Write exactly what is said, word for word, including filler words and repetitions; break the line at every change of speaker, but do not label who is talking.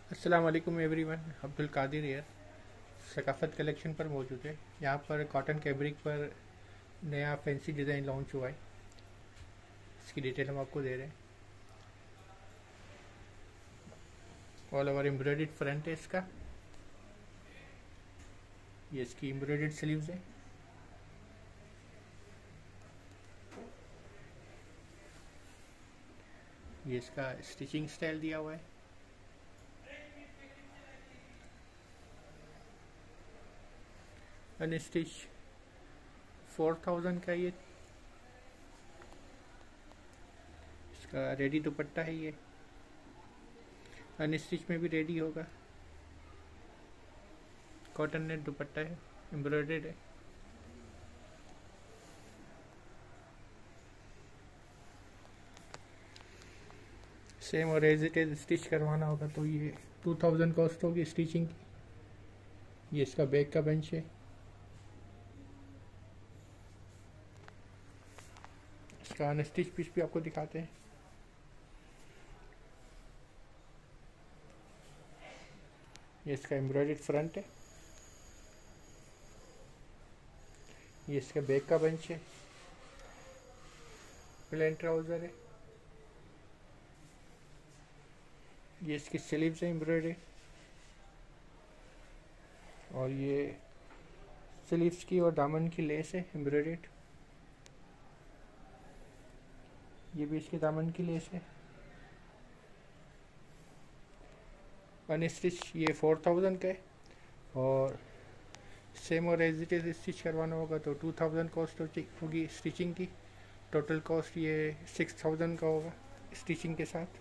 अस्सलाम वालेकुम everyone. Abdul Qadir here, Saqafat collection पर मौजूद है। यहाँ पर कॉटन कैब्रिक पर नया फैंसी डिज़ाइन लॉन्च हुआ है। इसकी डिटेल हम आपको दे रहे हैं। ऑल ओवर एम्ब्रॉयडर्ड फ्रंट है इसका। ये इसकी एम्ब्रॉयडर्ड स्लीव्स है। ये इसका स्टिचिंग स्टाइल दिया हुआ है। अनस्टिच फोर थाउजेंड का ये इसका रेडी दुपट्टा है। ये अनस्टिच में भी रेडी होगा। कॉटन नेट दुपट्टा है, एम्ब्रॉयडर्ड है। सेम और एज इट इज स्टिच करवाना होगा तो ये टू थाउजेंड कॉस्ट होगी स्टिचिंग की। ये इसका बैक का बेंच है। इसका अनस्टिच पीस भी आपको दिखाते हैं। ये इसका एम्ब्रॉयडर्ड फ्रंट है। ये इसका बैक का बेंच है। प्लेन ट्राउज़र है। ये इसकी स्लीव्स है एम्ब्रॉयडरी, और ये स्लीव्स की और दामन की लेस है एम्ब्रॉयडर्ड। ये भी इसके दामन की लेस है। अनस्टिच ये फोर थाउजेंड का है, और सेम और एज इट इज स्टिच करवाना होगा तो टू थाउजेंड कॉस्ट होगी स्टिचिंग की। टोटल कॉस्ट ये सिक्स थाउजेंड का होगा स्टिचिंग के साथ।